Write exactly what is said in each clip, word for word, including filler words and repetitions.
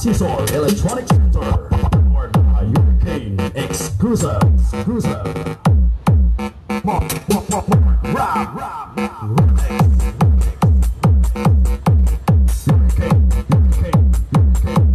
Assessor Electronic Center powered by Hurricane Exclusive Exclusive Mark, Mark, Mark, Mark, Rob, Rob, Remix Hurricane, Hurricane, Hurricane,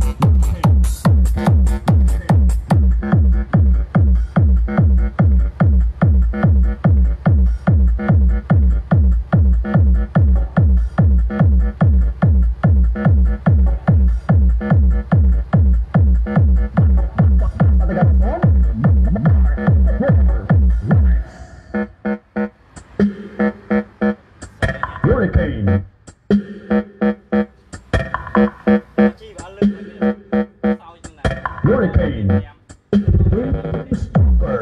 Hurricane. Hurricane. Super.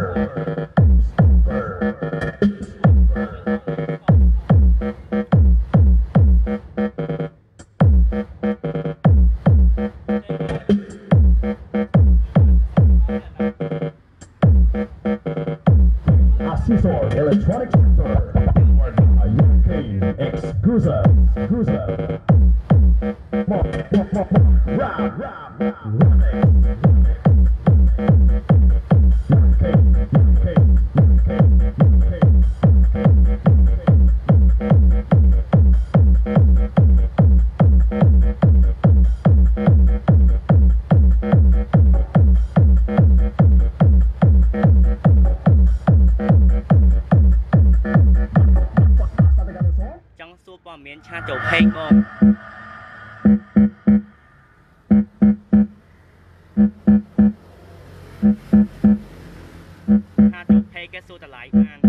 Assessor Electronic Center powered by Hurricane Exclusive Exclusive Mark, Mark, Mark, Mark, Rob, Rob, Remix Hurricane, Hurricane, Hurricane, Hurricane មានឆាចូលពេកបងឆាចូលពេកគេសួរតម្លៃបាន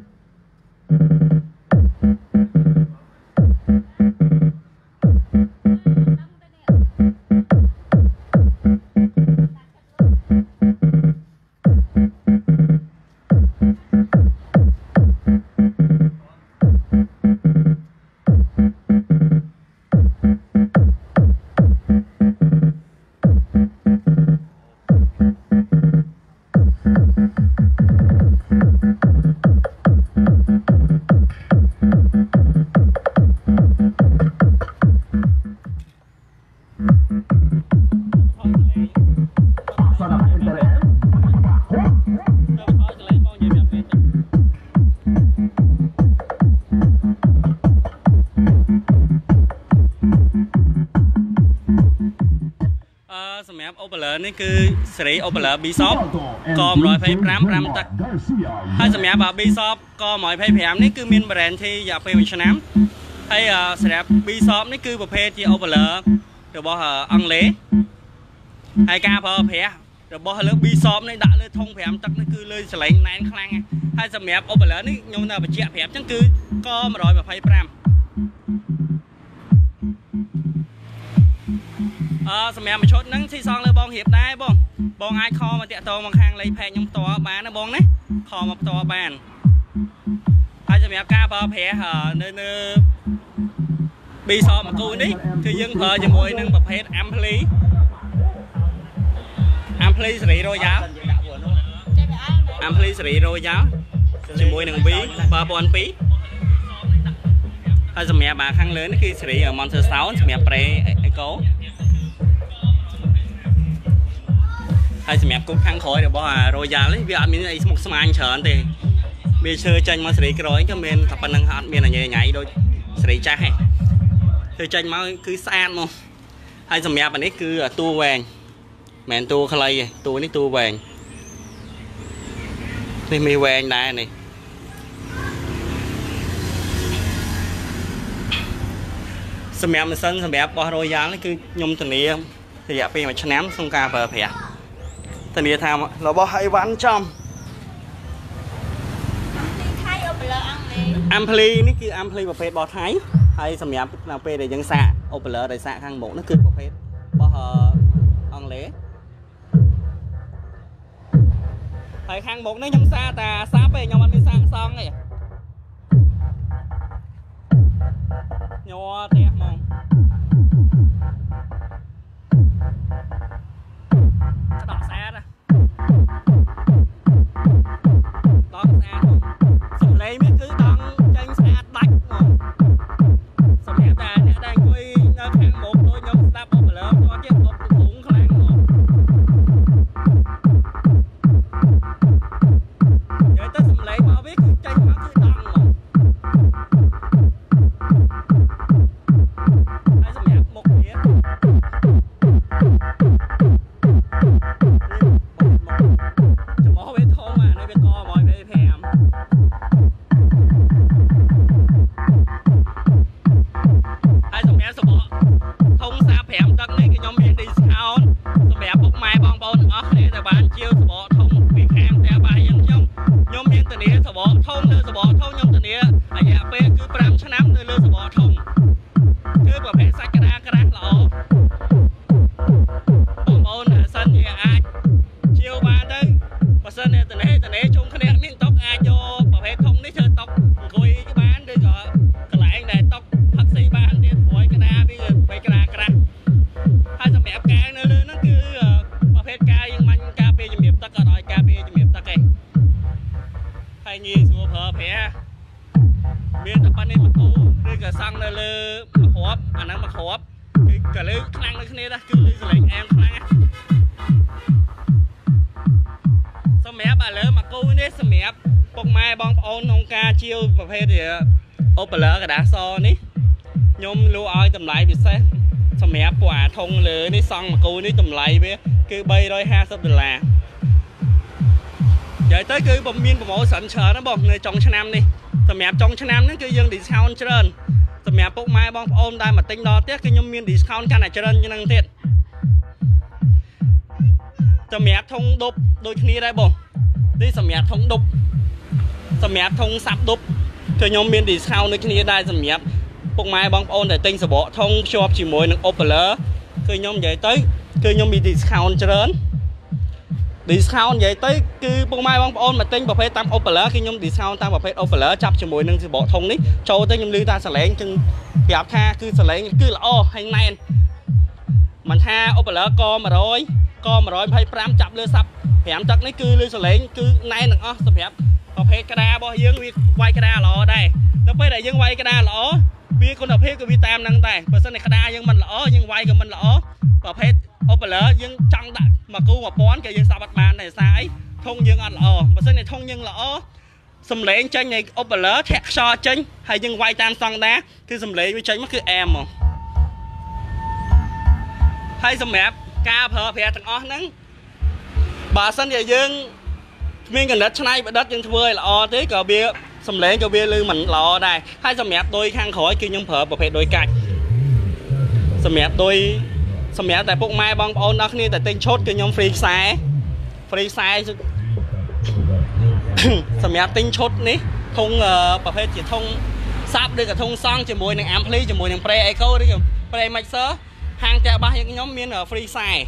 សម្រាប់អូបលឺនេះគឺសេរីអូបលឺ Bishop កone twenty-five 5ទឹកហើយសម្រាប់ Bishop កone twenty-five នេះគឺមាន warranty រយៈពេលoneឆ្នាំហើយសម្រាប់ Bishop នេះគឺប្រភេទជាអូបលឺរបស់អង់គ្លេសហើយការប្រើប្រាស់របស់លើ Bishop នេះដាក់លើធុងfiveទឹកនេះគឺលើសលេងណែនខ្លាំងហើយសម្រាប់អូបលឺនេះខ្ញុំនៅបញ្ជាក់ប្រាប់អញ្ចឹងគឺកone twenty-fiveអឺសម្រាប់មួយឈុតហ្នឹងស៊ីសងលើបងរៀបដែរបងបងអាចខមកតាក់តងមកខាងលេខផេកខ្ញុំផ្ទាល់បានណាបងណាខមកផ្ទាល់បានហើយសម្រាប់ការប្រើប្រាស់នៅនៅ Bishop មួយគូនេះគឺយើងប្រើជាមួយនឹងប្រភេទ Ampli Ampli សេរី Royal Ampli សេរី Royal ជាមួយនឹង V four thousand twoហើយសម្រាប់ខាងលើនេះគឺសេរី Monster Sound សម្រាប់ Pre Echoហើយសម្រាប់គូខាងក្រោយរបស់ Royal នេះវាអត់មានអីស្មុគស្មាញច្រើនទេវាឈើចាញ់មកសេរីក្រោយក៏មានតែប៉ុណ្្នឹងអត់មានអញញ៉ៃដូចសេរីចាស់ទេឈើចាញ់មកគឺស្អាតមកហើយសម្រាប់អានេះគឺតួវែងមិនមែនតួខ្លីទេតួនេះតួវែងនេះមានវែងដែរនេះសម្រាប់ម៉ាស៊ីនសម្រាប់របស់ Royal នេះគឺខ្ញុំធានារយៈពេលoneឆ្នាំក្នុងការប្រើប្រាស់ធានាថារបស់អីវ៉ាន់ចំ Ampli នេះគឺ Ampli ប្រភេទរបស់ថៃហើយសម្រាប់នៅពេលដែលយើងសាកអូបលឺដែលសាកខាងមុខនោះគឺប្រភេទរបស់អង់គ្លេសហើយខាងមុខនេះខ្ញុំសាកតែសាប់ទេខ្ញុំអត់មានសាកសងទេញ័រផ្ទះហ្មងដកស្អាតដកស្អាតសំឡេងវាគឺដងចេញស្អាតដាច់ហ្មងសម្រាប់តែអ្នកដែលអង្គុយនៅខាងមុខដូចខ្ញុំស្ដាប់អូបលឺគាត់ជាអប់ធុងខ្លាំងគឺលឺសលេងអែមខ្លាំងសម្រាប់ឥឡូវមកគូនេះសម្រាប់ពុកម៉ែបងប្អូនក្នុងការជាវប្រភេទអូបលើកដាសនេះខ្ញុំលក់ឲ្យតម្លៃពិសេសសម្រាប់ពួកអាធុងលើនេះសង់មកគូនេះតម្លៃវាគឺបីរយហាសិបដុល្លារនិយាយទៅគឺผมមានប្រម៉ូសិនច្រើនណាបងនៅចុងឆ្នាំនេះសម្រាប់ចុងឆ្នាំនេះគឺយើង discount ច្រើនសម្រាប់ពុកម៉ែបងប្អូនដែលមកទិញដល់ផ្ទះគឺខ្ញុំមាន discount កាន់តែច្រើនជាងនឹងទៀតសម្រាប់ធុងដប់ដូចគ្នាដែរបងនេះសម្រាប់ធុងដប់សម្រាប់ធុងសាប់ដប់គឺខ្ញុំមាន discount ដូចគ្នាដែរសម្រាប់ពុកម៉ែបងប្អូនដែលទិញសបកធុងភ្ជាប់ជាមួយនឹង Opler គឺខ្ញុំនិយាយទៅគឺខ្ញុំមាន discount ច្រើន discount និយាយទៅគឺពុកម៉ែបងប្អូនមកទិញប្រភេទតាម Opler គឺខ្ញុំ discount តាមប្រភេទ Opler ចាប់ជាមួយនឹងសបកធុងនេះចូលទៅខ្ញុំឮថាសលេងចឹងប្រាប់ថាគឺសលេងគឺល្អហើយណែនមិនថា Opler ក100ក125ចាប់លើសាប់ប្រាំទឹកនេះគឺលើសលេងគឺណែនទាំងអស់សម្រាប់ប្រភេទក្តាររបស់យើងវាវាយក្តារល្អដែរនៅពេលដែលយើងវាយក្តារល្អវាគុណភាពក៏វាតាមនឹងដែរបើសិនតែក្តារយើងមិនល្អយើងវាយក៏មិនល្អប្រភេទ Opler យើងចង់ដាក់មកគូមួយពាន់ក៏យើងសាប់អត់បានដែរសារអីធុងយើងអត់ល្អបើសិនតែធុងយើងល្អសំឡេងចេញនៃ Opler ធាក់ខ្យល់ចេញហើយយើងវាយតាមស្តង់ដារគឺសំឡេងវាចេញមកគឺអែមហ្មងហើយសម្រាប់ការប្រើប្រាស់ទាំងអស់ហ្នឹងបើសិនជាយើងមានកណិតឆ្នៃប្រឌិតយើងធ្វើឲ្យល្អទេក៏វាសំឡេងក៏វាលឺមិនល្អដែរហើយសម្រាប់ដូចខាងក្រោយគឺខ្ញុំប្រើប្រភេទដូចកាច់សម្រាប់ដូចសម្រាប់តែពុកម៉ែបងប្អូនដល់គ្នាតែទិញឈុតគឺខ្ញុំ free ខ្សែ free ខ្សែសម្រាប់ទិញឈុតនេះធុងប្រភេទជាធុងសាប់ឬក៏ធុងសង់ជាមួយនឹង ampli ជាមួយនឹង Pre Eco ឬក៏ Pre Mixer ហាងតែបាសយើងខ្ញុំមាន free ខ្សែ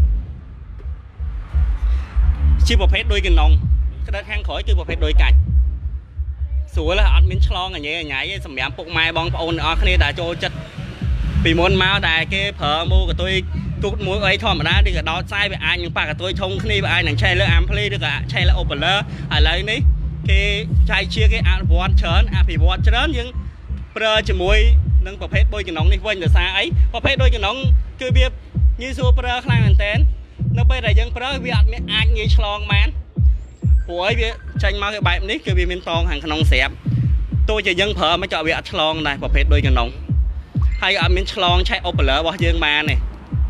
ជាប្រភេទដូចកណ្ដុងក្តៅខាងក្រោយគឺប្រភេទដូចកាច់ស្រួលអត់មានឆ្លងអញ៉ៃអញ៉ៃទេសម្រាប់ពុកម៉ែបងប្អូនទាំងអស់គ្នាដែលចូលចិត្តពីមុនមកដែលគេប្រើម៉ូកតុយទូកមួយអីធម្មតាឬក៏ដោតខ្សែវាអាចនឹងប៉ះកតុយធំគ្នាវាអាចនឹងឆេះលើ ampli ឬក៏ឆេះលើ Opler ឥឡូវនេះគេចែកជាគេអនុវត្តច្រើនអភិវឌ្ឍច្រើនយើងប្រើជាមួយនឹងប្រភេទដូចកណ្ដុងនេះវិញដោយសារអីប្រភេទដូចកណ្ដុងគឺវាងាយស្រួលប្រើខ្លាំងមែនតើនៅពេលដែលយើងប្រើវាអត់មានអាចងាយឆ្លងបានព្រោះអីវាចាញ់មកគេបែបនេះគឺវាមានតងខាងក្នុងស្រាប់ទោះជាយើងប្រើមិនក៏វាអត់ឆ្លងដែរប្រភេទដូចកណ្ដុងហើយអត់មានឆ្លងឆេះ Opler របស់យើងបានទេ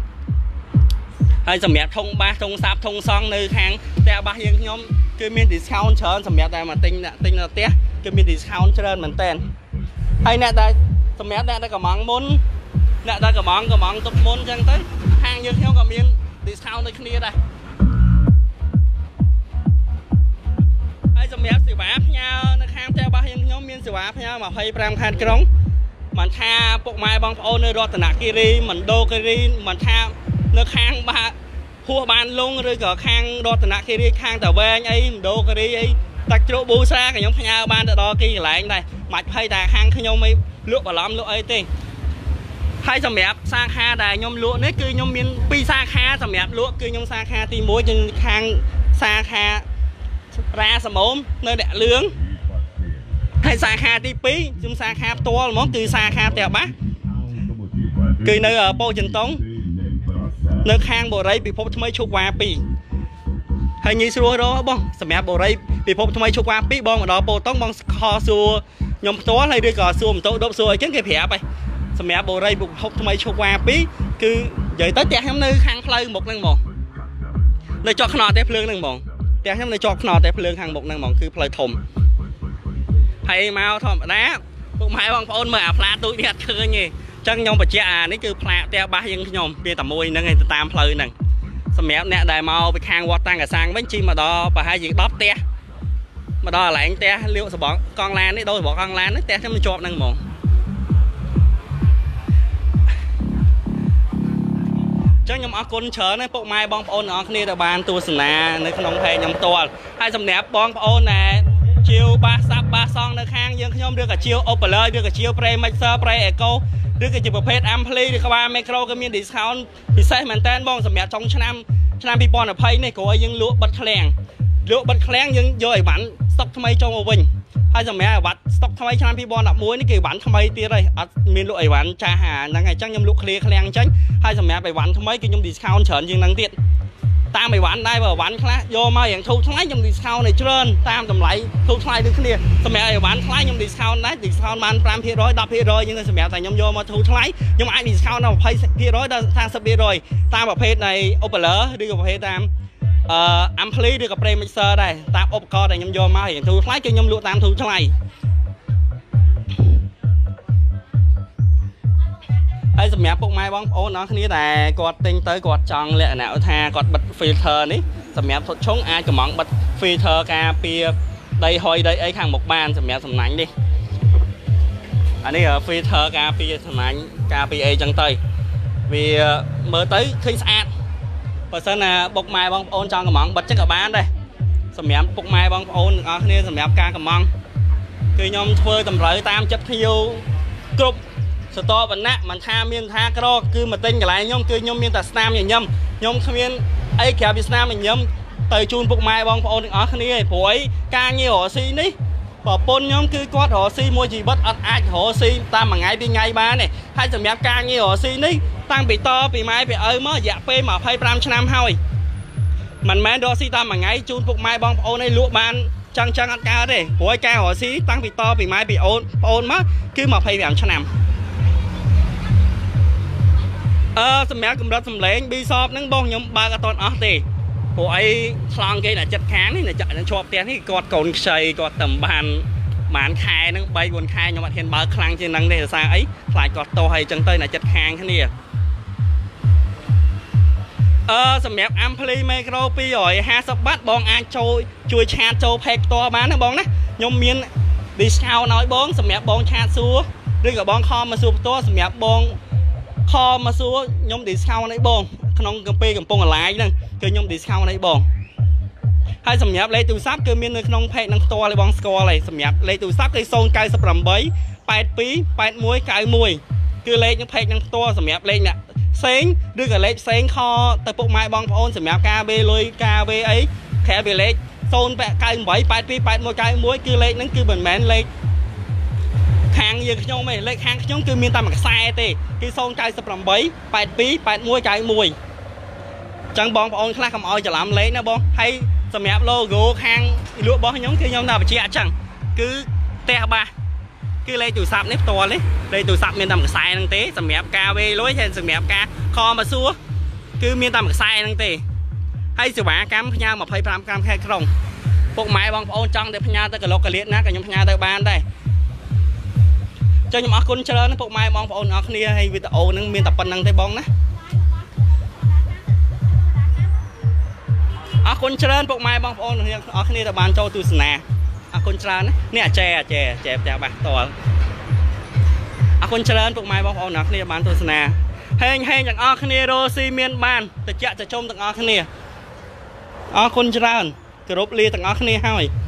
ហើយសម្រាប់ធុងបាសធុងសាប់ធុងសង់នៅខាងផ្ទះបាសយើងខ្ញុំគឺមាន discount ច្រើនសម្រាប់តែមកទិញទិញនៅផ្ទះគឺមាន discount ច្រើនមែនតើហើយអ្នកដែលសម្រាប់អ្នកដែលកំងមុនអ្នកដែលកំងកំងទុកមុនអញ្ចឹងទៅហាងយើងខ្ញុំក៏មាន discount ដូចគ្នាដែរហើយសម្រាប់សេវាផ្ញើនៅខាងផ្ទះបាសយើងខ្ញុំមានសេវាផ្ញើยี่สิบห้าខេត្តក្រុងមិនថាពុកម៉ែបងប្អូននៅរតនគិរីមណ្ឌលគិរីមិនថានៅខាងបាហួសបានលងឬក៏ខាងរតនគិរីខាងតាវែងអីមណ្ឌលគិរីអីតាច់ជ្រោប៊ូស្រាក៏ខ្ញុំផ្ញើបានទៅដល់ទីកន្លែងដែរមិនភ័យតែខាងខ្ញុំអីលក់បន្លំលក់អីទេហើយសម្រាប់សាខាដែលខ្ញុំលក់នេះគឺខ្ញុំមានពីរសាខាសម្រាប់លក់គឺខ្ញុំសាខាទីមួយគឺខាងសាខារាសមោមនៅអ្នកលឿងហើយសាខាទីពីរខ្ញុំសាខាផ្ទាល់ហ្មងគឺសាខាផ្ទះបាសគឺនៅពោធិ៍ចិនតុងនៅខាងបូរីពិភពថ្មីឈុកវ៉ាពីរហើយងាយស្រួលរកបងសម្រាប់បូរីពិភពថ្មីឈុកវ៉ាពីរបងមកដល់ពោធិ៍តុងបងខសួរខ្ញុំផ្ទាល់ហើយឬក៏សួរម៉ូតូដប់សួរអីចឹងគេប្រាប់ហើយសម្រាប់បូរីពិភពថ្មីឈុកវ៉ាពីរគឺនិយាយទៅផ្ទះខ្ញុំនៅខាងផ្លូវមុខហ្នឹងហ្មងនៅជាប់ខ្នល់ទេភ្លើងហ្នឹងហ្មងផ្ទះខ្ញុំនៅជាប់ខ្នល់ទេភ្លើងខាងមុខហ្នឹងហ្មងគឺផ្លូវធំហើយមកធម្មតាពុកម៉ែបងប្អូនមើលអាផ្លាទូចនេះអត់ឃើញទេចឹងខ្ញុំបញ្ជាក់អានេះគឺផ្លាកផ្ទះបាសយើងខ្ញុំវាតែមួយហ្នឹងឯងទៅតាមផ្លូវហ្នឹងសម្រាប់អ្នកដែលមកពីខាងវត្តតាំងកសាំងវិញជិះមកដល់ប្រហែលជាដប់ផ្ទះមកដល់កន្លែងផ្ទះលាកសបកកង់ឡាននេះដូរសបកកង់ឡាននេះផ្ទះខ្ញុំជាប់ហ្នឹងហ្មងចឹងខ្ញុំអរគុណច្រើនណាស់ពុកម៉ែបងប្អូនទាំងអស់គ្នាដែលបានទស្សនានៅក្នុងเพจខ្ញុំផ្ទាល់ហើយសម្រាប់បងប្អូនដែលជាវបាសសាប់បាសសងនៅខាងយើងខ្ញុំឬក៏ជាវ Opler ឬក៏ជាវ Pre Mixer Pre Eco ឬក៏ជាប្រភេទ ampli ឬក្បាល micro ក៏មាន discount ពិសេសមែនតើបងសម្រាប់ចុងឆ្នាំឆ្នាំពីរពាន់ยี่สิบនេះគ្រូឲ្យយើងលក់បិទឃ្លាំងលក់បិទឃ្លាំងយើងយកអីវ៉ាន់ស្តុកថ្មីចូលមកវិញហើយសម្រាប់វត្តស្តុកថ្មីឆ្នាំពីរពាន់ដប់មួយនេះគឺវ៉ាន់ថ្មីទៀតហើយអត់មានលក់អីវ៉ាន់ចាស់ហាហ្នឹងហើយអញ្ចឹងខ្ញុំលក់ clear ឃ្លាំងអញ្ចឹងហើយសម្រាប់អីវ៉ាន់ថ្មីគឺខ្ញុំ discount ច្រើនជាងហ្នឹងទៀតតាមអីវ៉ាន់ដែរបើវ៉ាន់ខ្លះយកមកយ៉ាងធូរថ្លៃខ្ញុំ discount ឲ្យច្រើនតាមតម្លៃធូរថ្លៃដូចគ្នាសម្រាប់អីវ៉ាន់ថ្លៃខ្ញុំ discount ដែរ discount បាន five percent 10%អញ្ចឹងទៅសម្រាប់តែខ្ញុំយកមកធូរថ្លៃខ្ញុំអាច discount ដល់ twenty percent ដល់ thirty percent តាមប្រភេទនៃ Opler ឬក៏ប្រភេទតាមអឺ ampli ឬក៏ premixer ដែរតាមឧបករណ៍ដែលខ្ញុំយកមកយ៉ាងធូរថ្លៃគឺខ្ញុំលក់តាមធូរថ្លៃហើយសម្រាប់ពុកម៉ែបងប្អូនអរគ្នាតែគាត់ទិញទៅគាត់ចង់លក្ខណៈថាគាត់បិទ filter នេះសម្រាប់ថត់ឈុងអាចកំងបិទ filter ការពារដីហុយដីអីខាងមុខបានសម្រាប់សំណាញ់នេះអានេះ filter ការពារសំណាញ់ការពារអីចឹងទៅវាមើលទៅឃើញស្អាតបើសិនណាពុកម៉ែបងប្អូនចង់កំងបិទចឹងក៏បានដែរសម្រាប់ពុកម៉ែបងប្អូនទាំងអស់គ្នាសម្រាប់ការកំងគឺខ្ញុំធ្វើតម្រូវតាមចិត្តភ្ញៀវគ្រប់សតវណ្ណៈមិនថាមានថាក្រគឺមកទិញកន្លែងខ្ញុំគឺខ្ញុំមានតែស្នាមញញឹមខ្ញុំគ្មានអីក្រៅពីស្នាមញញឹមទៅជូនពុកម៉ែបងប្អូនទាំងអស់គ្នាព្រោះអីការងាររកស៊ីនេះប្រពន្ធខ្ញុំគឺគាត់រកស៊ីមួយជីវិតអត់អាចរកស៊ីតាមមួយថ្ងៃពីរថ្ងៃបានទេហើយសម្រាប់ការងាររកស៊ីនេះតាំងពីតពីម៉ែពីឪមករយៈពេលtwenty-fiveឆ្នាំហើយមិនមែនរកស៊ីតាមមួយថ្ងៃជូនពុកម៉ែបងប្អូនឲ្យលក់បានចឹងចឹងអត់កើតទេព្រោះការរកស៊ីតាំងពីតពីម៉ែពីអូនប្អូនមកគឺtwenty-fiveឆ្នាំអឺសម្រាប់កម្រិតសម្លេង B shop ហ្នឹងបងខ្ញុំបើកអត់ទាន់អស់ទេព្រោះអីឆ្លងគេអ្នកចិត្តខាងនេះអ្នកចិត្តជាប់ផ្ទះនេះគាត់កូនខ្ចីគាត់តែបានបានខែហ្នឹងthree fourខែខ្ញុំអត់ហ៊ានបើកខ្លាំងជាងហ្នឹងទេដោយសារអីខ្លាចគាត់តោះអីចឹងទៅអ្នកចិត្តខាងគ្នាអឺសម្រាប់ ampli micro two fiftyបាតបងអាចចូលជួយឆាតចូល page ផ្ទាល់បានណាបងណាខ្ញុំមាន discount ឲ្យបងសម្រាប់បងឆាតសួរឬក៏បងខមមកសួរផ្ទាល់សម្រាប់បងខមមកសួរខ្ញុំ discount ឲ្យបងក្នុងកម្ពីកំពុងអាឡាយហ្នឹងគឺខ្ញុំ discount ឲ្យបងហើយសម្រាប់លេខទូរស័ព្ទគឺមាននៅក្នុង page ហ្នឹងផ្ទាល់ឲ្យបងស្គាល់ហើយសម្រាប់លេខទូរស័ព្ទគឺzero nine eight eight two eight two eight one nine oneគឺលេខនៅ page ហ្នឹងផ្ទាល់សម្រាប់លេខអ្នកផ្សេងឬក៏លេខផ្សេងខទៅពុកម៉ែបងប្អូនសម្រាប់ការវេលុយការវេអីក្រៅពីលេខzero nine eight eight two eight two eight one nine oneគឺលេខហ្នឹងគឺមិនមែនលេខខាងយើងខ្ញុំទេលេខខាងខ្ញុំគឺមានតែមួយខ្សែទេគឺzero nine eight eight two eight two eight one nine oneចឹងបងប្អូនខ្លះកុំឲ្យច្រឡំលេខណាបងហើយសម្រាប់ logo ខាងលក់របស់ខ្ញុំគឺខ្ញុំដាក់បញ្ជាក់អញ្ចឹងគឺផ្ទះបាសគឺលេខទូរស័ព្ទនេះផ្ទាល់នេះលេខទូរស័ព្ទមានតែមួយខ្សែហ្នឹងទេសម្រាប់ការវេលុយហើយសម្រាប់ការខមកសួរគឺមានតែមួយខ្សែហ្នឹងទេហើយសេវាកម្មផ្ញើtwenty-fiveក្រាមខែក្រុងពុកម៉ែបងប្អូនចង់ទៅផ្ញើទៅកន្លុកកលៀតណាក៏ខ្ញុំផ្ញើទៅបានដែរចឹងខ្ញុំអរគុណច្រើនពុកម៉ែបងប្អូនអរគ្នាហើយវីដេអូហ្នឹងមានតែប៉ុណ្្នឹងទេបងណាអរគុណច្រើនពុកម៉ែបងប្អូនអ្នកអរគ្នាដែលបានចូលទស្សនាអរគុណច្រើនណានេះអាចែអាចែចែផ្ទះបាសតលអរគុណច្រើនពុកម៉ែបងប្អូនអ្នកគ្នាបានទស្សនាហេងហេងទាំងអស់គ្នារស់ស៊ីមានបានតិចចជុំទាំងអស់គ្នាអរគុណច្រើនគោរពលាទាំងអស់គ្នាហើយ